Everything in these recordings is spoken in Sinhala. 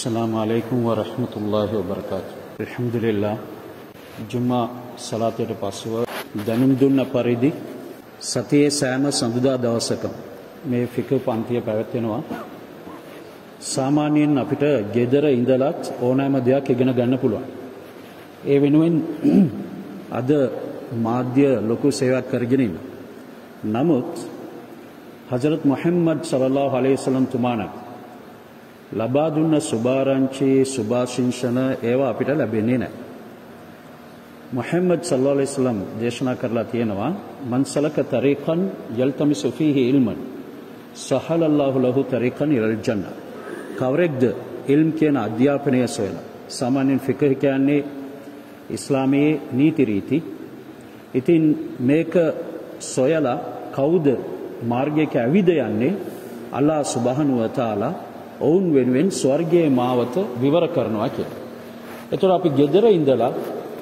अस्सलामु अलैकुम व रहमतुल्लाहि व बरकातुहू. अल्हम्दुलिल्लाह. ජුම්මා සලාතයට පසුව දැනුම් දුන්න පරිදි සතියේ සෑම සඳුදා දවසකම මේ ෆික්හ් පන්තිය පැවැත්වෙනවා. සාමාන්‍යයෙන් අපිට ගෙදර ඉඳලත් ඕනෑම දෙයක් ඉගෙන ගන්න පුළුවන්. ඒ වෙනුවෙන් අද මාධ්‍ය ලොකු සේවයක් කරගෙන ඉන්නවා. නමුත් හජරත් මුහම්මද් සල්ලල්ලාහු අලයිහි වසල්ලම් තුමාණන් ලබා දුන්න සුභාරංචි සුභාශිංසන ඒවා අපිට ලැබෙන්නේ නැහැ. මුහම්මද් සල්ලල්ලාහු අලයිහි වසල්ලම් දේශනා කරලා තියෙනවා මන් සලක තරීකන් යල්තමිසු ෆීහි ඉල්මන් සහලල්ලාහු ලහු තරීකන් ඉලල් ජන්න. කවරෙක්ද ඉල්ම් කියන අධ්‍යාපනය සොයලා. සාමාන්‍යයෙන් ෆික්හ් කියන්නේ ඉස්ලාමයේ නීති රීති. ඉතින් මේක සොයලා කවුද මාර්ගයක ඇවිද යන්නේ? අල්ලාහ් සුබ්හානහු වතාලා ඔවුන් වෙනුවෙන් ස්වර්ගයේ මාවත විවර කරනවා කියලා. එතකොට අපි ගෙදර ඉඳලා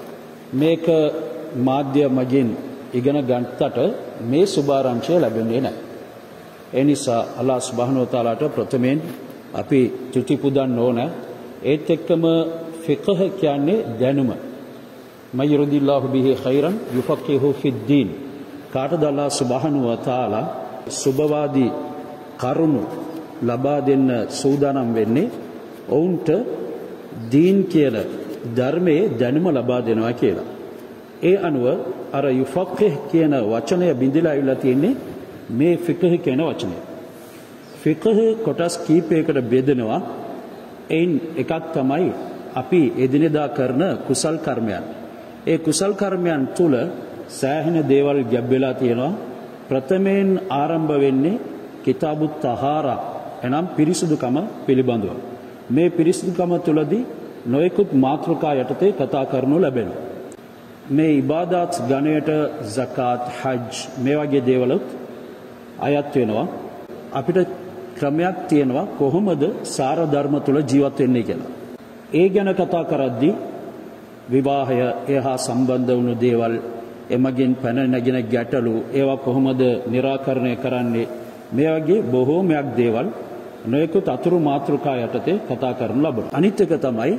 මේක මාධ්‍ය මගින් ඉගෙන ගන්නට මේ සුභාරංචිය ලැබෙන්නේ නැහැ. ඒ නිසා අල්ලාහ් සුබ්හානහු වතාලාට ප්‍රථමයෙන් අපි තුති පුදන්න ඕන. ඒත් එක්කම ෆික්හ් කියන්නේ දැනුම. මයුරිදිල්ලාහු බිහි ඛෛරන් යුෆක්කිහු ෆිද්දීන්. කාටද අල්ලාහ් සුබ්හානහු වතාලා සුබවාදී කරුණු ලබා දෙන්න සූදානම් වෙන්නේ? ඔවුන්ට දීන් කියලා ධර්මයේ දැනුම ලබා දෙනවා කියලා. ඒ අනුව අර යුෆක්කිහ් කියන වචනය බිඳලා ඉවිලා තියෙන්නේ මේ ෆික්හ් කියන වචනය. ෆික්හ් කොටස් කීපයකට බෙදෙනවා. එයින් එකක් තමයි අපි එදිනෙදා කරන කුසල් කර්මයන්. ඒ කුසල් කර්මයන් තුල සෑහෙන දේවල් ගැබ් වෙලා තියෙනවා. ප්‍රථමයෙන් ආරම්භ වෙන්නේ කිතාබුත් තහාරා එනම් පිරිසුදුකම පිළිබඳව. මේ පිරිසුදුකම තුලදී නොයෙකුත් මාතෘකා යටතේ කතා කරනු ලැබෙනවා. මේ ඉබාදාත් ගණයට සකාත් හජ් මේ වගේ දේවලුත් අයත් වෙනවා. අපිට ක්‍රමයක් තියෙනවා කොහොමද සාර ධර්ම තුල ජීවත් වෙන්නේ කියලා. ඒ ගැන කතා කරද්දී විවාහය එහා සම්බන්ධ වුණු දේවල් එමගින් පැන නැගින ගැටලු ඒවා කොහොමද निराකරණය කරන්නේ මේ වගේ බොහෝමයක් දේවල් නොයෙකුත් අතුරු මාතෘකා යටතේ කතා කරනු ලබනවා. අනිත් එක තමයි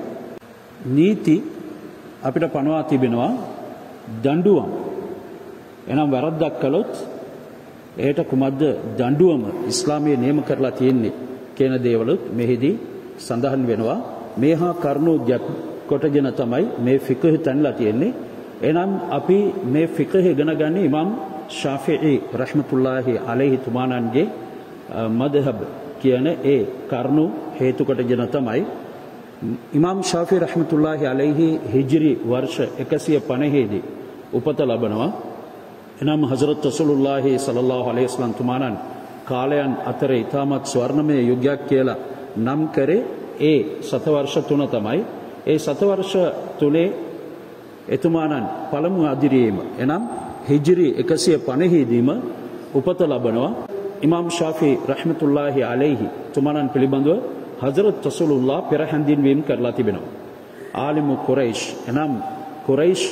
නීති අපිට පනවා තිබෙනවා දඬුවම්. එනම් වැරද්දක් කළොත් ඒට කුමද්ද දඬුවම ඉස්ලාමයේ නියම කරලා තියෙන්නේ කියන දේවලුත් මෙහිදී සඳහන් වෙනවා. මේහා කරුණු කොටගෙන තමයි මේ ෆික්හ් තැන්ලා තියෙන්නේ. එනම් අපි මේ ෆික්හ් ඉගෙන ගන්න ඉමාම් ශාෆිঈ රහ්මතුල්ලාහි අලයිහි තුමාණන්ගේ මදහබ් කියන ඒ කරුණු හේතු කොටගෙන තමයි ඉමාම් ශාෆිঈ රහ්මතුල්ලාහි අලයිහි හිජ්රි වර්ෂ 150 දී උපත ලබනවා. එනම් හසරත් රසූලුල්ලාහි සල්ලල්ලාහු අලයිහි වසල්ලම් තුමාණන් කාලයන් අතර ඊටමත් ස්වර්ණමය යුගයක් කියලා නම් කරේ ඒ සතවර්ෂ තුන තමයි. ඒ සතවර්ෂ තුනේ එතුමාණන් පළමු අදිරියේම එනම් හිජ්රි 150 දීම උපත ලබනවා. ඉමාම් ශාෆිঈ රහ්මතුල්ලාහි අලයිහි තුමාණන් පිළිබඳව හසරත් රසූලුල්ලාහ පෙර හැඳින්වීම කරලා තිබෙනවා. ආලිමු කුරයිෂ් එනම් කුරයිෂ්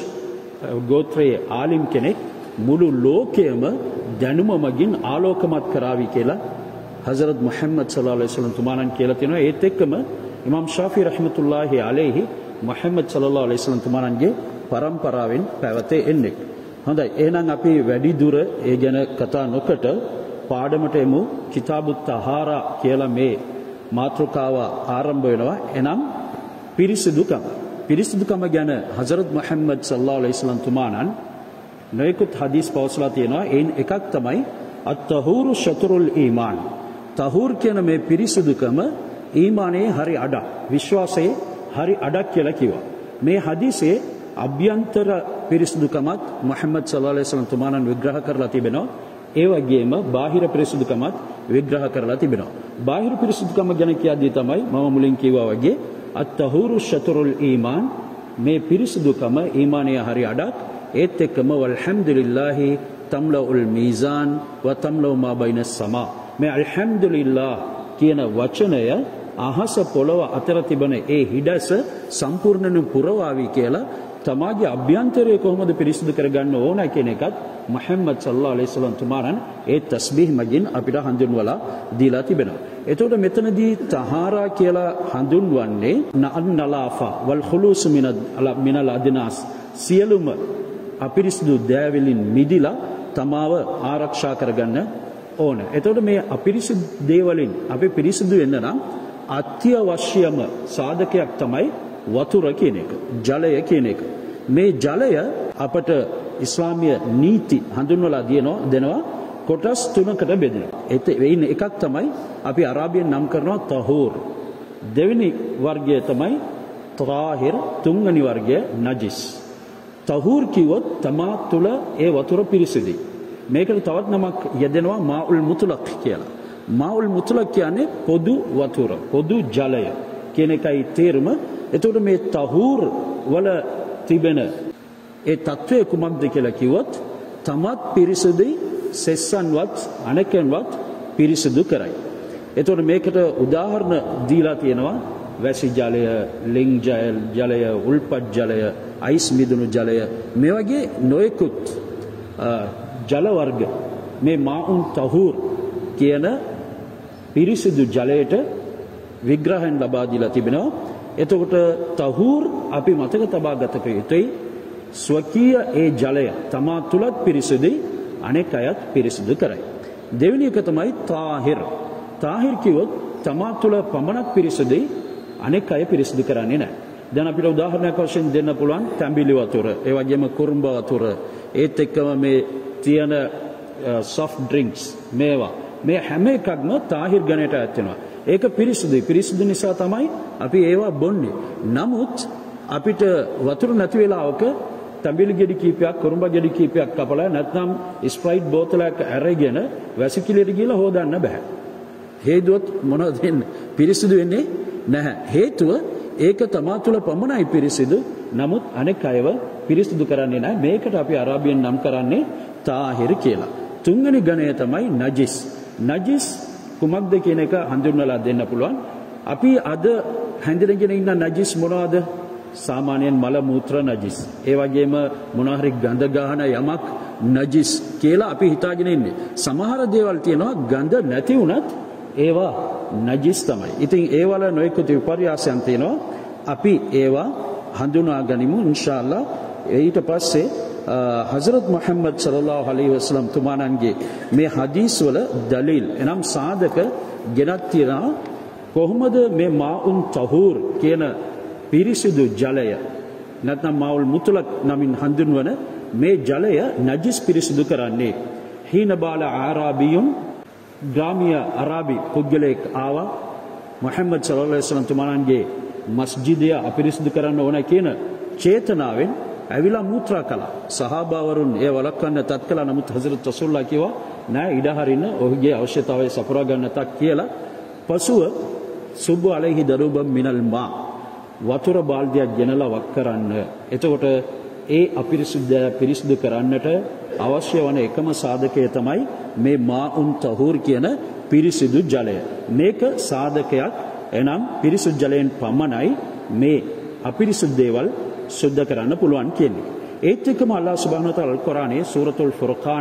ගෝත්‍රයේ ආලිම් කෙනෙක් මුළු ලෝකයේම දැනුම මගින් ආලෝකමත් කරાવી කියලා හසරත් මුහම්මද් සල්ලල්ලාහු අලයිහි වසල්ලම් තුමාණන් කියලා තියෙනවා. ඒත් එක්කම ඉමාම් ශාෆිঈ රහ්මතුල්ලාහි අලයිහි මුහම්මද් සල්ලල්ලාහු අලයිහි වසල්ලම් තුමාණන්ගේ පරම්පරාවෙන් පැවතේ එන්නේ. හොඳයි, එහෙනම් අපි වැඩි දුර ඒ ගැන කතා නොකොට පාඩමට එමු. කිතාබුත් තහාරා කියලා මේ මාතෘකාව ආරම්භ වෙනවා. එනම් පිරිසිදුකම. පිරිසිදුකම ගැන හසරත් මුහම්මද් සල්ලල්ලාහු අලයිහි වසල්ලම් තුමාණන් නොයෙකුත් හදීස් පවසලා තියෙනවා. එයින් එකක් තමයි අත්-තහූරු ෂත්රුල් ඊමාන්. තහූර් කියන මේ පිරිසිදුකම ඊමානයේ හරි අඩක්, විශ්වාසයේ හරි අඩක් කියලා කිව්වා. මේ හදීසේ අභ්‍යන්තර පිරිසිදුකමත් මුහම්මද් සල්ලල්ලාහු අලයිහි වසල්ලම් තුමාණන් විග්‍රහ කරලා තිබෙනවා. ඒ වගේම බාහිර පිරිසිදුකමත් විග්‍රහ කරලා තිබෙනවා. බාහිර පිරිසිදුකම ගැන කියද්දී තමයි මම මුලින් කිව්වා වගේ අත්-තහූරු ෂත්රුල් ඊමාන්. මේ පිරිසිදුකම ඊමානයේ හරි අඩක්. ඒත් එක්කම වල්හම්දුලිල්ලාහි තම්ලඋල් මීසාන් ව තම්ලඋ මා බයිනස් සමා. මේ අල්හම්දුලිල්ලාහ් කියන වචනය අහස පොළව අතර තිබෙන ඒ හිඩැස සම්පූර්ණයෙන් පුරවාවි කියලා තමාගේ අභ්‍යන්තරය කොහොමද පිරිසිදු කරගන්න ඕන කියන එකත් මුහම්මද් සල්ලල්ලාහු අලයිහි වසල්ලම් තුමාණන් ඒ තස්බීහ් මගින් අපිට හඳුන්වලා දීලා තිබෙනවා. එතකොට මෙතනදී තහාරා කියලා හඳුන්වන්නේ නලාෆා වල් ඛුලූස් මිනල් අද්නාස් සියලුම අපිරිසිදු දෑවලින් මිදිලා තමාව ආරක්ෂා කරගන්න ඕන. එතකොට මේ අපිරිසිදු දේවලින් අපි පිරිසිදු වෙන්න නම් අත්‍යවශ්‍යම සාධකයක් තමයි වතුර කියන එක, ජලය කියන එක. මේ ජලය අපට ඉස්ලාමීය නීති හඳුන්වලා දෙනවා කොටස් තුනකට බෙදෙනවා. ඒයින් එකක් තමයි අපි අරාබියෙන් නම් කරනවා තහූර්. දෙවෙනි වර්ගය තමයි තාහිර්, තුන්වෙනි වර්ගය නජිස්. තහූර් කිව්වොත් තමා තුළ ඒ වතුර පිරිසිදුයි. මේකට තවත් නමක් යෙදෙනවා මාඋල් මුත්ලක් කියලා. මාඋල් මුත්ලක් කියන්නේ පොදු වතුර, පොදු ජලය කියන එකයි තේරුම. එතකොට මේ තහූර් වල තිබෙන ඒ తත්වයේ කුමක්ද කියලා කිව්වොත් තමත් පිරිසිදුයි, සෙස්සන්වත් අනකෙන්වත් පිරිසිදු කරයි. එතකොට මේකට උදාහරණ දීලා තියෙනවා වැසි ජලය, ලිං ජලය, උල්පත් ජලය, අයිස් මිදුණු ජලය, මේ වගේ නොයෙකුත් ජල වර්ග මේ මාඋන් තහූර් කියන පිරිසිදු ජලයට විග්‍රහයෙන් ලබා දීලා තිබෙනවා. එතකොට තහූර් අපි මතක තබා ගත යුතුයි ස්වකීය ඒ ජලය තමා තුලත් පිරිසිදුයි, අනෙක් අයත් පිරිසිදු කරයි. දෙවෙනි එක තමයි තාහිර්. තාහිර් කිව්වොත් තමා තුල පමණක් පිරිසිදුයි, අනෙක් අය පිරිසිදු කරන්නේ නැහැ. දැන් අපිට උදාහරණයක් වශයෙන් දෙන්න පුළුවන් තැඹිලි වතුර, ඒ වගේම කුරුම්බ වතුර, ඒත් එක්කම මේ තියෙන soft drinks, මේවා මේ හැම එකක්ම තාහිර් ගණයට ඇත් වෙනවා. ඒක පිරිසිදුයි. පිරිසිදු නිසා තමයි අපි ඒවා බොන්නේ. නමුත් අපිට වතුර නැති වෙලාවක තඹිලි ගෙඩි කීපයක්, කුරුම්බ ගෙඩි කීපයක් කපලා නැත්නම් ස්ප්‍රයිට් බෝතලයක් අරගෙන වැසිකිළියට ගිහලා හොදන්න බෑ. හේතුවත් මොනවද වෙන්නේ? පිරිසිදු වෙන්නේ නැහැ. හේතුව ඒක තමා තුළ පමණයි පිරිසිදු. නමුත් අනෙක් අයව පිරිසිදු කරන්නේ නැහැ. මේකට අපි අරාබියෙන් නම් කරන්නේ තාහිර් කියලා. තුන්වෙනි ගණය තමයි නජිස්. නජිස් කුමක්ද කියන එක හඳුන්වලා දෙන්න පුළුවන්. අපි අද හැඳිනගෙන ඉන්න නජිස් මොනවද? සාමාන්‍යයෙන් මල මූත්‍ර නජිස්. ඒ වගේම මොනවා හරි ගඳ ගහන යමක් නජිස් කියලා අපි හිතාගෙන ඉන්නේ. සමහර දේවල් තියෙනවා ගඳ නැති වුණත් ඒවා නජිස් තමයි. ඉතින් ඒවල නොයෙකුත් විපර්යාසයන් තියෙනවා. අපි ඒවා හඳුනා ගනිමු ඉන්ෂාඅල්ලා. ඊට පස්සේ හසරත් මුහම්මද් සල්ලල්ලාහු අලයිහි වසල්ලම් තුමාණන්ගේ මේ හදීස් වල දලීල් එනම් සාධක ගෙනත් තියෙනවා. කොහොමද මේ මාඋන් තහූර් කියන පිරිසිදු ජලය නැත්නම් මාඋල් මුත්ලක් නමින් හඳුන්වන මේ ජලය නජිස් පිරිසිදු කරන්නේ? හීන බාල ආරාබියුන්, ග්‍රාමීය අරාබි පුද්ගලයෙක් ආවා මුහම්මද් සල්ලල්ලාහු අලයිහි වසල්ලම් තුමාණන්ගේ මස්ජිදය අපිරිසිදු කරන්න ඕන කියන චේතනාවෙන් ඇවිලා මූත්‍රා කළා. සහාබාවරුන් ඒ වළක්වන්න තත් කළා. නමුත් හසරත් රසූල්ලා කිව්වා නෑ, ඉඩ හරින්න, ඔහුගේ අවශ්‍යතාවය සපුරා ගන්න තක් කියලා. පසුව සුබ්බු අලයිහි දරුබම් මිනල් මා, වතුර බාල්දියක් ගෙනලා වක් කරන්න. එතකොට ඒ අපිරිසුද්ධය පිරිසිදු කරන්නට අවශ්‍ය වන එකම සාධකය තමයි මේ මාඋන් තහූර් කියන පිරිසිදු ජලය. මේක සාධකයක්. එනම් පිරිසිදු ජලයෙන් පමණයි මේ අපිරිසුදු දේවල් සුද්ධ කරන්න පුළුවන් කියන්නේ. ඒත් එක්කම අල්ලාහ් සුබ්හානහු වතාලා අල් කුර්ආනයේ සූරතුල් ෆුර්කාන්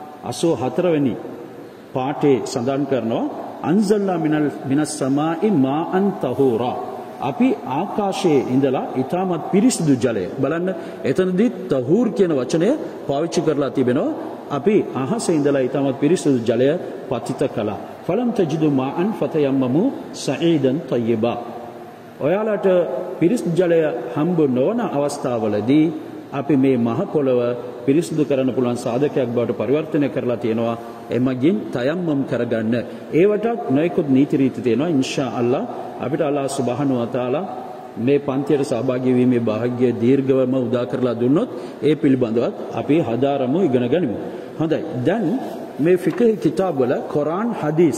84 වෙනි පාඨයේ සඳහන් කරනවා අන්සල්නා මිනස් සමායි මාඅන් තහූරා. අපි ආකාශයේ ඉඳලා ඊටමත් පිරිසිදු ජලය බලන්න. එතනදී තහූර් කියන වචනය පාවිච්චි කරලා තිබෙනවා. අපි අහසේ ඉඳලා ඊටමත් පිරිසිදු ජලය පතිත කළා. ෆලම් තජිදු මාඅන් ෆතයම්මමු සঈදන් තයිබා. ඔයාලට පිරිසිදු ජලය හම්බ නොවන අවස්ථාවලදී අපි මේ මහ පොළව පිරිසිදු කරන්න පුළුවන් සාධකයක් බවට පරිවර්තනය කරලා තියෙනවා. එමගින් තයම්මම් කරගන්න. ඒවටත් නොයෙකුත් නීති රීති තියෙනවා. ඉන්ෂා අල්ලාහ් අපිට අල්ලාහ් සුබ්හානහු වතාලා මේ පන්තියට සහභාගී වීමේ වාසනාව දීර්ඝවම උදා කරලා දුන්නොත් ඒ පිළිබඳවත් අපි හදාරමු, ඉගෙන ගනිමු. හොඳයි. දැන් මේ ෆික්හ් කිතාබ් වල කුර්ආන් හදීස්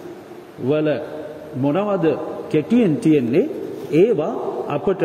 වල මොනවද කෙටියෙන් තියෙන්නේ? ඒවා අපට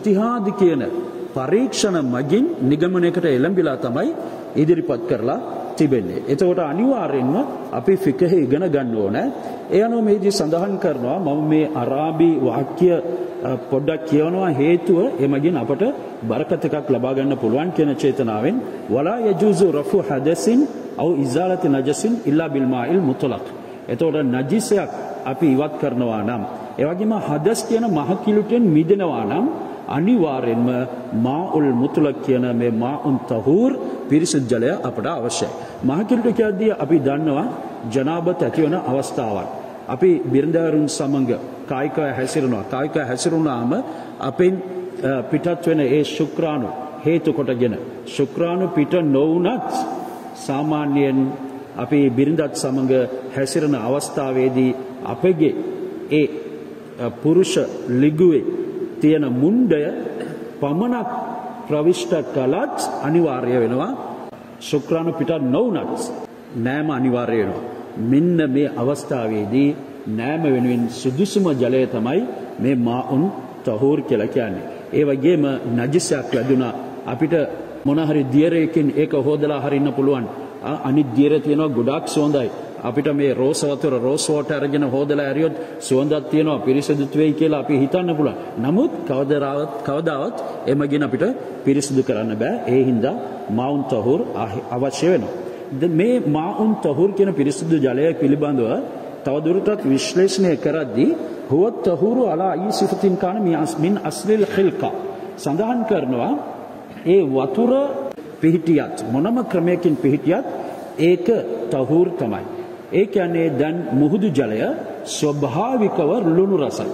ඉජ්තිහාද් කියන පරීක්ෂණ මගින් නිගමනයකට එළඹිලා තමයි ඉදිරිපත් කරලා තිබෙන්නේ. එතකොට අනිවාර්යෙන්ම අපි ෆිකහ ඉගෙන ගන්න ඕනේ. ඒ අනුව මේදී සඳහන් කරනවා මම මේ අරාබි වාක්‍ය පොඩ්ඩක් කියවනවා හේතුව එමගින් අපට බරකත් එකක් ලබා ගන්න පුළුවන් කියන චේතනාවෙන් වලා යජුසු රෆු හදසින් අව ඉසාලති නජසින් ඉල්ලා බිල් මායිල් මුතලක්. එතකොට නජිසයක් අපි ඉවත් කරනවා නම් ඒ වගේම හදස් කියන මහ කිලුටෙන් මිදෙනවා නම් අනිවාර්යෙන්ම මාඋල් මුතලක් කියන මේ මාඋන් තහූර් පිරිසුදු ජලය අපට අවශ්‍යයි. මහ කිලුට කියද්දී අපි දන්නවා ජනාබත් ඇතිවන අවස්ථාවක්. අපි බිරිඳවරුන් සමග කායිකව හැසිරෙනවා. කායිකව හැසිරුණාම අපෙන් පිටත් වෙන ඒ ශුක්‍රාණු හේතු කොටගෙන ශුක්‍රාණු පිට නොවුනත් සාමාන්‍යයෙන් අපි බිරිඳත් සමග හැසිරෙන අවස්ථාවේදී අපගේ ඒ පුරුෂ ලිගුවේ තියෙන මුණ්ඩය පමණක් ප්‍රවිෂ්ඨ කළත් අනිවාර්ය වෙනවා ශුක්‍රාණු පිට නොවුනත් නෑම අනිවාර්ය වෙනවා. මෙන්න මේ අවස්ථාවේදී නෑම වෙනුවෙන් සුදුසුම ජලය තමයි මේ මාඋන් තහූර් කියලා කියන්නේ. ඒ වගේම නජිසයක් ලැබුණා අපිට මොන හරි දියරයකින් ඒක හොදලා හරින්න පුළුවන්. අනිත් දියර තියෙනවා ගොඩාක් සුවඳයි. අපිට මේ රෝස් වතුර රෝස් වෝටර් අරගෙන හොදලා ඇරියොත් සුවඳක් තියෙනවා පිරිසිදුත් වෙයි කියලා අපි හිතන්න පුළුවන්. නමුත් කවදාවත් එමගින් අපිට පිරිසිදු කරන්න බෑ. ඒ හින්දා මාඋන් තහූර් අවශ්‍ය වෙනවා. මේ මාඋන් තහූර් කියන පිරිසිදු ජලය පිළිබඳව තවදුරටත් විශ්ලේෂණය කරද්දී හුවත් තහූරු අලා අයි සිෆතින් කාන මින් අස්ලිල් ඛිල්කා සඳහන් කරනවා ඒ වතුර පිහිටියත් මොනම ක්‍රමයකින් පිහිටියත් ඒක තහූර් තමයි. ඒ කියන්නේ දැන් මුහුදු ජලය ස්වභාවිකව ලුණු රසයි.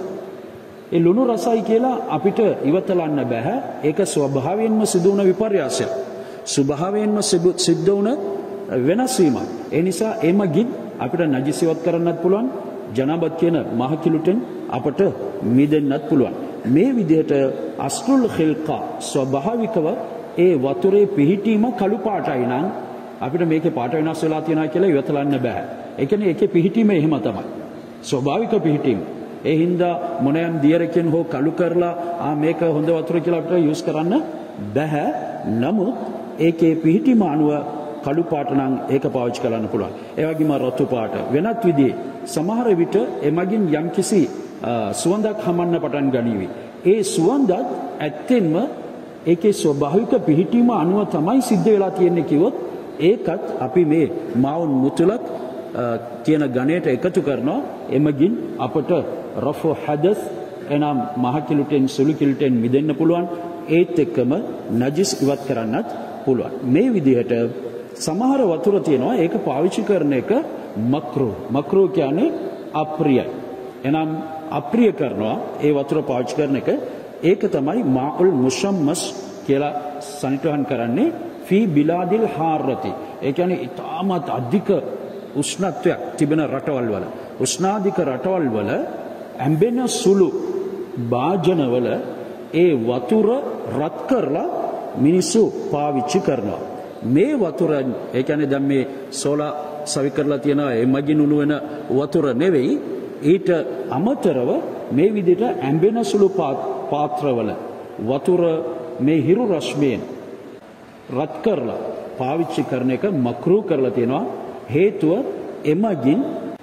ඒ ලුණු රසයි කියලා අපිට ඉවතලන්න බෑ. ඒක ස්වභාවයෙන්ම සිදු වුණ විපර්යාසයක්. ස්වභාවයෙන්ම සිද්ධ වුණ වෙනස් වීමක්. ඒ නිසා එමගින් අපිට නජිසිවත් කරන්නත් පුළුවන්. ජනාබත් කියන මහ කිලුටෙන් අපට මිදෙන්නත් පුළුවන්. මේ විදිහට අස්ලුල් ඛිල්කා ස්වභාවිකව ඒ වතුරේ පිහිටීම කළු පාටයි නම් අපිට මේකේ පාට වෙනස් වෙලා තියෙනවා කියලා ඉවතලන්න බෑ. ඒ කියන්නේ ඒකේ පිහිටීම එහෙම තමයි. ස්වභාවික පිහිටීම. ඒ හින්දා මොනෑම් දියරකින් හෝ කළු කරලා මේක හොඳ වතුර කියලා අපිට යූස් කරන්න බෑ. නමුත් ඒකේ පිහිටීම අනුව කළු පාට නම් ඒක පාවිච්චි කරන්න පුළුවන්. ඒ වගේම රතු පාට වෙනත් විදිහේ සමහර විට එමගින් යම්කිසි සුවඳක් හමන්න පටන් ගනීවි. ඒ සුවඳත් ඇත්තෙන්ම ඒකේ ස්වභාවික පිහිටීම අනුව තමයි සිද්ධ වෙලා තියෙන්නේ කිව්වොත් ඒකත් අපි මේ මාඋන් මුතලක් කියන ගණයට එකතු කරනවා. එමගින් අපට රෆු හදස් එනම් මහ කිලුටෙන් සුළු කිලුටෙන් මිදෙන්න පුළුවන්. ඒත් එක්කම නජිස් ඉවත් කරන්නත් පුළුවන්. මේ විදිහට සමහර වතුර තියෙනවා ඒක පාවිච්චි කරන එක මක්රූ කියන්නේ අප්‍රියයි. එනම් අප්‍රිය කරනවා ඒ වතුර පාවිච්චි කරන එක. ඒක තමයි මාඋල් මුෂම්මස් කියලා සනිටුහන් කරන්නේ ෆී බිලාදිල් හාරති. ඒ කියන්නේ ඉතාමත් අධික උෂ්ණත්වයක් තිබෙන රටවල් වල උෂ්ණාධික රටවල් වල ඇඹෙන සුළු භාජනවල ඒ වතුර රත් කරලා මිනිස්සු පාවිච්චි කරනවා. මේ වතුර ඒ කියන්නේ දැන් මේ සෝලා සවි කරලා තියෙන එමගින් උණු වෙන වතුර නෙවෙයි. ඊට අමතරව මේ විදිහට ඇඹෙන සුළු පාත්‍රවල වතුර මේ හිරු රශ්මියෙන් රත් කරලා පාවිච්චි කරන එක මක්රූ කරලා තියෙනවා. හේතුව එමගින්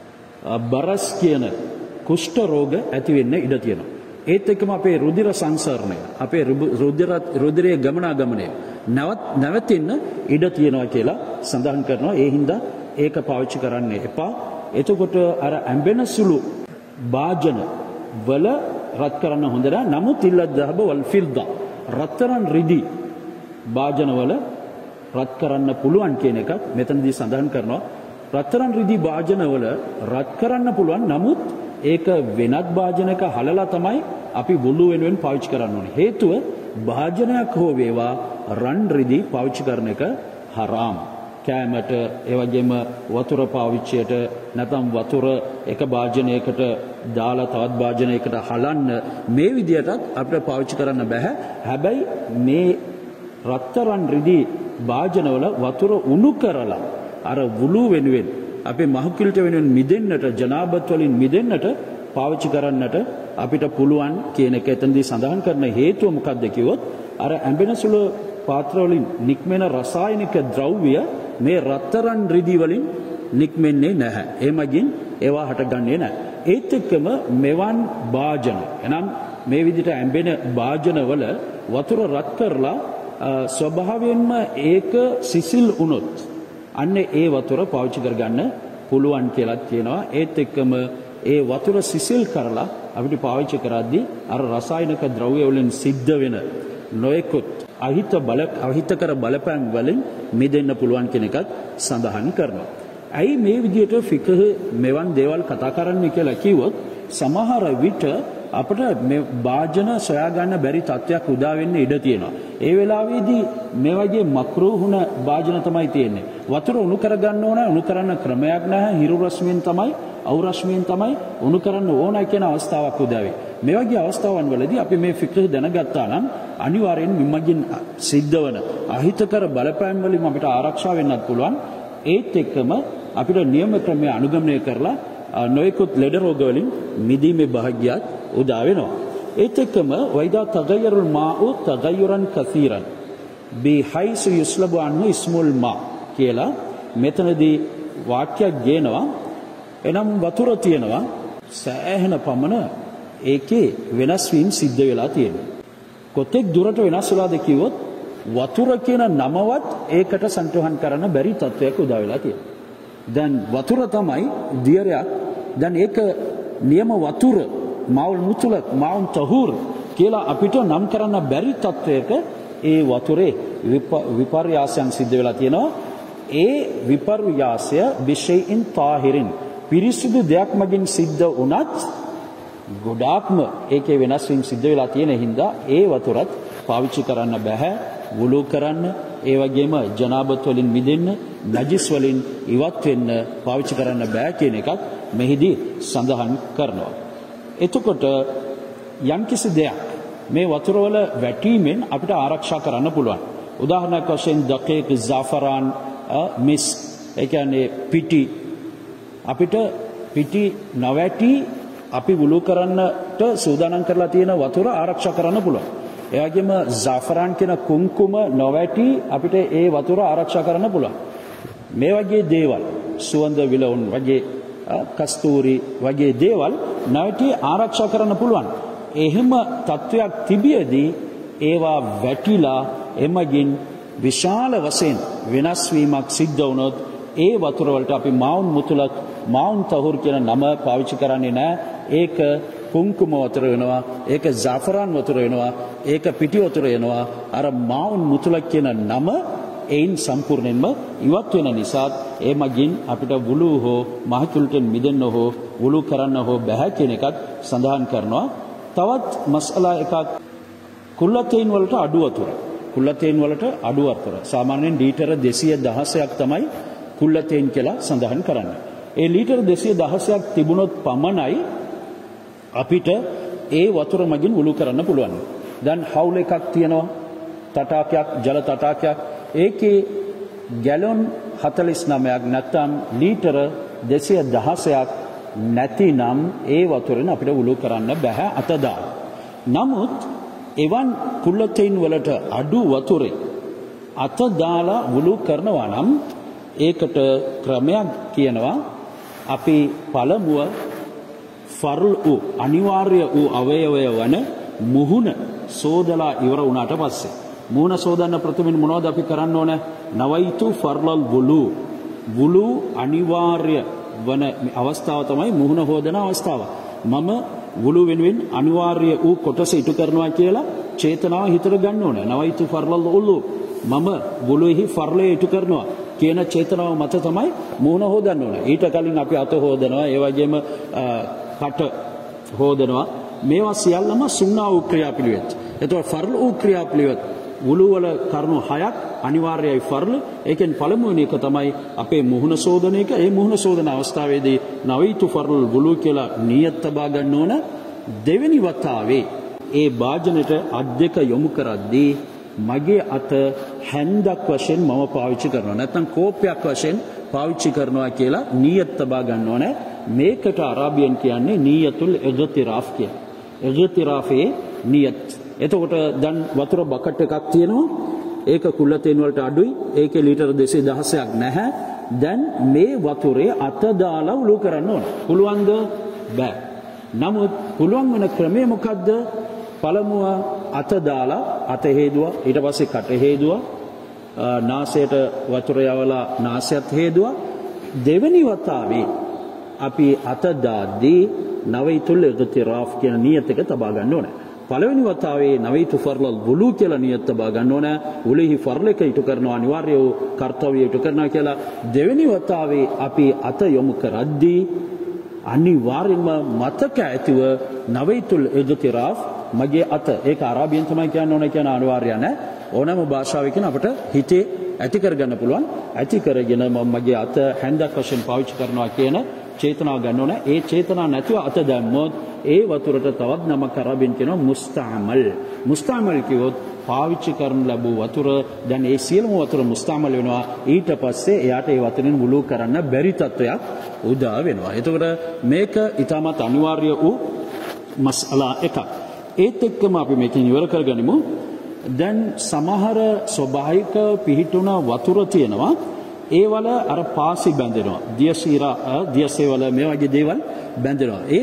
බරස් කියන කුෂ්ඨ රෝග ඇති වෙන්න ඉඩ තියෙනවා. ඒත් එක්කම අපේ රුධිර සංසරණය අපේ රුධිරයේ ගමනාගමනය නැවතින්න ඉඩ තියෙනවා කියලා සඳහන් කරනවා. ඒ හින්දා ඒක පාවිච්චි කරන්න එපා. එතකොට අර ඇඹෙන සුළු භාජන වල රත් කරන්න හොඳ නැහැ. නමුත් ඉල්ලත් දහබ වල් ෆිල්දා රත්තරන් රිදි භාජන වල රත් කරන්න පුළුවන් කියන එකත් මෙතනදී සඳහන් කරනවා. රත්තරන් රිදි භාජන වල රත් කරන්න පුළුවන්. නමුත් ඒක වෙනත් භාජනයක හලලා තමයි අපි වුළු වෙනුවෙන් පාවිච්චි කරන්න ඕනේ. හේතුව භාජනයක් හෝ වේවා රන් රිදි පාවිච්චි කරන එක හරාම්. කෑමට ඒ වගේම වතුර පාවිච්චියට නැත්නම් වතුර එක භාජනයකට දාලා තවත් භාජනයකට හලන්න මේ විදියටත් අපිට පාවිච්චි කරන්න බෑ. හැබැයි මේ රත්තරන් රිදි භාජනවල වතුර උණු කරලා අර වුළු වෙනුවෙන් අපේ මහකිලට වෙනුවෙන් මිදෙන්නට ජනාබත් වලින් මිදෙන්නට පාවිච්චි කරන්නට අපිට පුළුවන් කියන එක එතනදී සඳහන් කරන හේතුව මොකක්ද කිව්වොත් අර ඇඹෙන සුළු පාත්‍ර වලින් නික්මෙන රසායනික ද්‍රව්‍ය මේ රත්තරන් රිදී වලින් නික්මෙන්නේ නැහැ. ඒ මගින් ඒවා හටගන්නේ නැහැ. ඒත් එක්කම මෙවන් භාජන එනම් මේ විදිහට ඇඹෙන භාජනවල වතුර රත් කරලා ස්වභාවයෙන්ම ඒක සිසිල් වුණොත් අන්න ඒ වතුර පාවිච්චි කරගන්න පුළුවන් කියලා කියනවා. ඒත් එක්කම ඒ වතුර සිසිල් කරලා අපිට පාවිච්චි කරද්දී අර රසායනික ද්‍රව්‍ය වලින් සිද්ධ වෙන නොයෙකුත් අහිතකර බලපෑම් වලින් මිදෙන්න පුළුවන් කියන එකත් සඳහන් කරනවා. ඇයි මේ විදිහට ෆිකහ මෙවන් දේවල් කතා කරන්නේ කියලා කිව්වොත් සමහර විට අපිට මේ භාජන සොයා ගන්න බැරි තත්ත්වයක් උදා වෙන්න ඉඩ තියෙනවා. ඒ වෙලාවේදී මේ වගේ මක්රූහුන භාජන තමයි තියෙන්නේ. වතුර උණු කරගන්න ඕන, උණු කරන්න ක්‍රමයක් නැහැ. හිරු රශ්මියෙන් තමයි, අවු රශ්මියෙන් තමයි උණු කරන්න ඕන කියන අවස්ථාවක් උදා වෙයි. මේ වගේ අවස්ථාවන් වලදී අපි මේ ෆික්හ දැනගත්තා නම් අනිවාර්යෙන් මිමගින් සිද්ධ වන අහිතකර බලපෑම් වලින් අපිට ආරක්ෂා වෙන්නත් පුළුවන්. ඒත් එක්කම අපිට නියම ක්‍රමය අනුගමනය කරලා නොයෙකුත් ලෙඩ රෝග වලින් මිදීමේ භාග්‍යයක් උදා වෙනවා. ඒත් එක්කම වයිදා තගයරුල් මාඋ තගයුරන් කසීරන් බිහයිසු යුස්ලබු අන්හු ඉස්මුල් මා කියලා මෙතනදී වාක්‍යයක් ගේනවා. එනම් වතුර තියෙනවා සෑහෙන පමණ ඒකේ වෙනස් වීම සිද්ධ වෙලා තියෙනවා. කොතෙක් දුරට වෙනස් වෙලාද කිව්වොත් වතුර කියන නමවත් ඒකට සම්තුහන් කරන්න බැරි තත්වයක් උදා වෙලා තියෙනවා. දැන් වතුර තමයි දියරයක්. දැන් ඒක නියම වතුර මාවුල් මුතුලක් මාවුන් තහූර් කියලා අපිට නම් කරන්න බැරි තත්වයක ඒ වතුරේ විපර්යාසයන් සිද්ධ වෙලා තියෙනවා. ඒ විපර්යාසය බිෂයින් තාහිරින් පිරිසුදු දෙයක් මගින් සිද්ධ වුණත් ගොඩාක්ම ඒකේ වෙනස් වීම සිද්ධ වෙලා තියෙන හින්දා ඒ වතුරත් පාවිච්චි කරන්න බෑ. වුලු කරන්න, ඒ වගේම ජනාබත් වලින් මිදෙන්න, නජිස් වලින් ඉවත් වෙන්න පාවිච්චි කරන්න බෑ කියන එකත් මෙහිදී සඳහන් කරනවා. එතකොට යම්කිසි දෙයක් මේ වතුරවල වැටීමෙන් අපිට ආරක්ෂා කරන්න පුළුවන්. උදාහරණයක් වශයෙන් දකීක්, ජාෆරාන්, මිස්ක්, ඒ කියන්නේ පිටි. අපිට පිටි නොවැටි අපි වුලු කරන්නට සූදානම් කරලා තියෙන වතුර ආරක්ෂා කරන්න පුළුවන්. ඒ වගේම ජාෆරාන් කියන කුංකුම නොවැටි අපිට ඒ වතුර ආරක්ෂා කරන්න පුළුවන්. මේ වගේ දේවල් සුවඳ විලවුන් වගේ කස්තූරි වගේ දේවල් නැවටි ආරක්ෂා කරන්න පුළුවන්. එහෙම තත්වයක් තිබියදී ඒවා වැටිලා එමගින් විශාල වශයෙන් වෙනස් වීමක් සිද්ධ වුණොත් ඒ වතුර වලට අපි මාවුන් මුතුලක්, මාවුන් තහූර් කියන නම පාවිච්චි කරන්නේ නැහැ. ඒක කුංකුම වතුර වෙනවා, ඒක ජාෆරාන් වතුර වෙනවා, ඒක පිටි වතුර වෙනවා. අර මාවුන් මුතුලක් කියන නම එයින් සම්පූර්ණයෙන්ම ඉවත් වෙන නිසා ඒ මගින් අපිට වුලු හෝ මහචුල්ටෙන් මිදෙන්න හෝ වුලු කරන්න හෝ බෑ කියන එකත් සඳහන් කරනවා. තවත් මසලා එකක් කුල්ලතේන් වලට අඩු වතුර. කුල්ලතේන් වලට අඩු වතුර. සාමාන්‍යයෙන් ලීටර 216ක් තමයි කුල්ලතේන් කියලා සඳහන් කරන්නේ. ඒ ලීටර 216ක් තිබුණොත් පමණයි අපිට ඒ වතුර මගින් වුලු කරන්න පුළුවන්. දැන් හවුල් එකක් තියෙනවා, තටාකයක්, ජල තටාකයක්. ඒකේ ගැලොන් 49ක් නැත්නම් ලීටර 216ක් නැතිනම් ඒ වතුරෙන් අපිට වුලු කරන්න බෑ අතදා. නමුත් එවන් කුල්ලතේන් වලට අඩු වතුරේ අත දාලා වුලු කරනවා නම් ඒකට ක්‍රමයක් කියනවා. අපි පළමුව ෆර්ල් වූ අනිවාර්ය වූ අවයවය වන මුහුණ සෝදලා ඉවර වුණාට පස්සේ මුහුණ සෝදන්න ප්‍රථමයෙන් මොනවද අපි කරන්න ඕන? නවයිතු ෆර්ලල් වුලු අනිවාර්ය වන අවස්ථාව තමයි මුහුණ හොදන අවස්ථාව. මම වුලු වෙනුවෙන් අනිවාර්ය වූ කොටස ඉටු කරනවා කියලා චේතනාව හිතට ගන්න ඕන. නවයිතු ෆර්ලල් වුලු මම වුලුෙහි ෆර්ලය ඉටු කරනවා කියන චේතනාව මත තමයි මුහුණ හොදන්න ඕන. ඊට කලින් අපි අත හොදනවා, ඒ වගේම කට හොදනවා. මේවා සියල්ලම සුන්නා වූ ක්‍රියාපිළිවෙත්. එතකොට ෆර්ල් වූ ක්‍රියාපිළිවෙත් වුලු වල කරුණු 6ක් අනිවාර්යයි ෆර්ල්. ඒකෙන් පළමුවෙනි එක තමයි අපේ මුහුණ සෝදන එක. ඒ මුහුණ සෝදන අවස්ථාවේදී නවීතු ෆර්ල් වුලු කියලා නියත තබා ගන්න ඕන. දෙවෙනි වතාවේ ඒ භාජනෙට අත් දෙක යොමු කරද්දී මගේ අත හැන්දක් වශයෙන් මම පාවිච්චි කරනවා, නැත්නම් කෝපයක් වශයෙන් පාවිච්චි කරනවා කියලා නියත තබා ගන්න ඕනේ. මේකට අරාබියෙන් කියන්නේ නියතුල් ඉග්තිරාෆ් කියලා. ඉග්තිරාෆේ නියත්. එතකොට දැන් වතුර බකට් එකක් තියෙනවා. ඒක කුල්ලතේන් වලට අඩුයි. ඒකේ ලීටර 216ක් නැහැ. දැන් මේ වතුරේ අත දාලා උලු කරන්න ඕන. පුළුවන්ද? බෑ. නමුත් පුළුවන් වෙන ක්‍රමය මොකද්ද? පළමුව අත දාලා අත හේදුවා, ඊට පස්සේ කට හේදුවා, නාසයට වතුර යවලා නාසයත් හේදුවා. දෙවෙනි වතාවේ අපි අත දාද්දී නවයිතුල් ඉග්තිරාෆ් කියන නියත එක තබා ගන්න ඕනේ. පළවෙනි වතාවේ නවයිතු ෆර්ලල් වුලු කියලා නියත තබා ගන්න ඕනේ. උලෙහි ෆර්ල එක ඉටු කරනවා, අනිවාර්ය වූ කාර්යය ඉටු කරනවා කියලා. දෙවෙනි වතාවේ අපි අත යොමු කරද්දී අනිවාර්යයෙන්ම මතක ඇතිව නවයිතුල් ඉග්තිරාෆ් මගේ අත, ඒක අරාබියෙන් තමයි කියන්න ඕන කියන අනිවාර්ය නැහැ. ඕනෑම භාෂාවකින් අපිට හිතේ ඇති කරගන්න පුළුවන්. ඇති කරගෙන මගේ අත හැන්දක් වශයෙන් පාවිච්චි කරනවා කියන චේතනාව ගන්න ඕනේ. ඒ චේතනාව නැතුව අත දැම්මොත් ඒ වතුරට තවත් නමක් අරාබියෙන් කියනවා මුස්තාමල්. මුස්තාමල් කිව්වොත් පාවිච්චි කරන ලැබූ වතුර, දැන් ඒ සියලුම වතුර මුස්තාමල් වෙනවා. ඊට පස්සේ එයාට ඒ වතුරෙන් වුලු කරන්න බැරි තත්වයක් උදා වෙනවා. එතකොට මේක ඊටමත් අනිවාර්ය වූ මස්අලා එකක්. ඒත් එක්කම අපි මේකෙන් ඉවර කරගනිමු. දැන් සමහර ස්වභාවික පිහිටුන වතුර තියෙනවා. ඒවල අර පාසි බැඳෙනවා. දියසේවල මේ වගේ දේවල් බැඳෙනවා. ඒ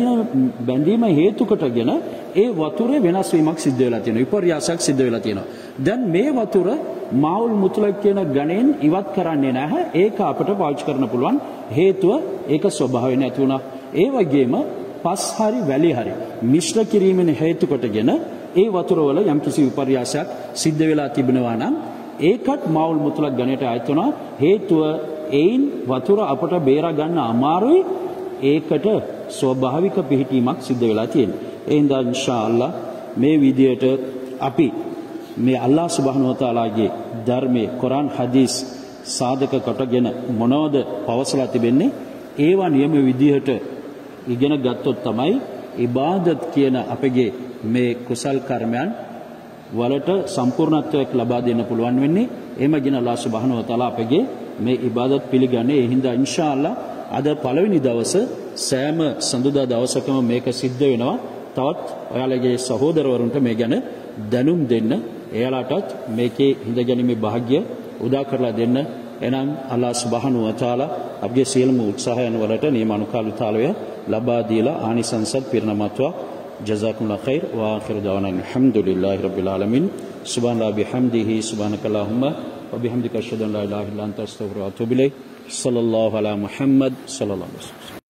බැඳීම හේතු කොටගෙන ඒ වතුරේ වෙනස් වීමක් සිද්ධ වෙලා තියෙනවා. විපර්යාසයක් සිද්ධ වෙලා තියෙනවා. දැන් මේ වතුර මාඋල් මුත්ලක් කියන ගණයෙන් ඉවත් කරන්නේ නැහැ. ඒක අපිට පාවිච්චි කරන්න පුළුවන්. හේතුව ඒක ස්වභාවයෙන් නැති වුණා. ඒ වගේම පස් හරි වැලි හරි මිශ්‍ර කිරීමෙන් හේතු කොටගෙන ඒ වතුර වල යම්කිසි විපර්යාසයක් සිද්ධ වෙලා තිබෙනවා නම් ඒකත් මාඋල් මුත්ලක් ගණයට ආයත වෙනවා. හේතුව ඒයින් වතුර අපට බේරා ගන්න අමාරුයි. ඒකට ස්වභාවික පිහිටීමක් සිද්ධ වෙලා තියෙනවා. ඒ හින්දා ඉන්ෂාඅල්ලා මේ විදියට අපි මේ අල්ලාහ් සුබ්හානහු වතාලාගේ ධර්මයේ කුරාන් හදීස් සාධක කොටගෙන මොනවද පවසලා තිබෙන්නේ, ඒවා නියම විදිහට ඉගෙන ගත්තොත් තමයි ඉබාදත් කියන අපගේ මේ කුසල් කර්මයන් වලට සම්පූර්ණත්වයක් ලබා දෙන්න පුළුවන් වෙන්නේ. එමගින් අල්ලාහ් සුබ්හානහු වතාලා අපගේ මේ ඉබාදත් පිළිගන්නේ. ඒ හින්දා ඉන්ෂාඅල්ලා අද පළවෙනි දවස සෑම සඳුදා දවසකම මේක සිද්ධ වෙනවා. තවත් ඔයාලගේ සහෝදරවරුන්ට මේ ගැන දැනුම් දෙන්න, එයාලටත් මේකේ හිඳගැනීමේ වාසනාව උදා කරලා දෙන්න. එනම් අල්ලාහ් සුබ්හානහු වතාලා අපගේ සියලුම උත්සාහයන් වලට නියමානුකාලිතාවය ලබා දීලා ආනිසංසත් පිරිනමත්වා. ජසාකුමුල්ලාහ් ඛෛර් ව ආඛිරු දවනා අල්හම්දුලිල්ලාහි රබ්බිල් ආලමීන්. සුබ්හානල්ලාහි බිහම්දිහි සුබ්හානකල්ලාහුම්මා ව බිහම්දික අෂ්හදු අන් ලා ඉලාහා ඉල්ලා අන්ත අස්තග්ෆිරුක ව අතූබු ඉලෛක්. සල්ලල්ලාහු අලා මුහම්මද් සල්ලල්ලාහු අලයිහි වසල්ලම්.